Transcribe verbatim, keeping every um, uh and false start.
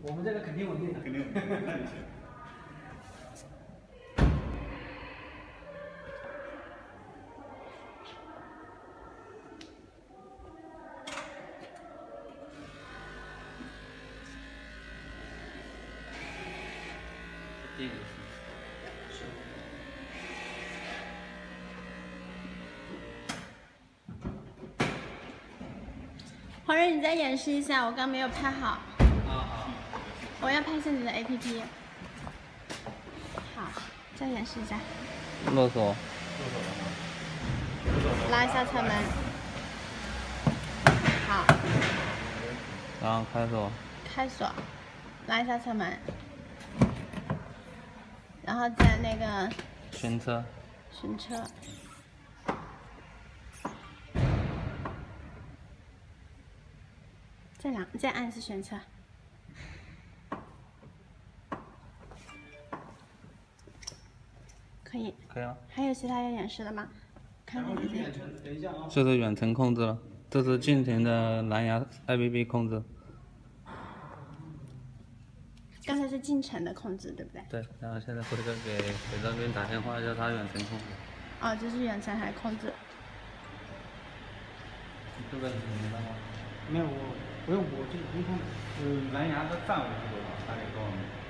我们这个肯定稳定的。 肯定稳定，那就行。 这个是。 黄仁，你再演示一下，我刚没有拍好。 啊好。 我要拍一下你的 A P P。好，再演示一下。 啰嗦。 拉一下车门。好。 然后开锁。 开锁，拉一下车门。然后在那个。 寻车。 寻车。 再两再按一次选车，可以。 可以了。 还有其他要演示的吗？看看这边。 等一下啊。 这是远程控制了，这是近程的蓝牙 A P P 控制。 刚才是近程的控制，对不对？ 对，然后现在回头给给这边打电话，叫他远程控制。 哦，这是远程还控制。 这个你明白吗？ 没有，我不用，我这个不用看。 嗯，蓝牙的范围是多少？大概多少米？